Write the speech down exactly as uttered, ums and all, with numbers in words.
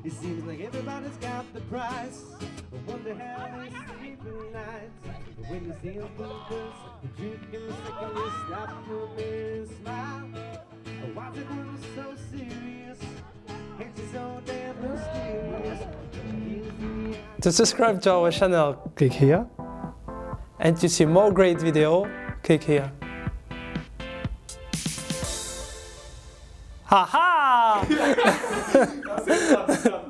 It seems like everybody's got the price. I wonder how they sleep at night. But when you see them bloopers, the truth in a second, you stop moving and smile. Why's it when it's so serious? It's so damn mysterious. To subscribe to our channel, click here. And to see more great videos, click here. Haha!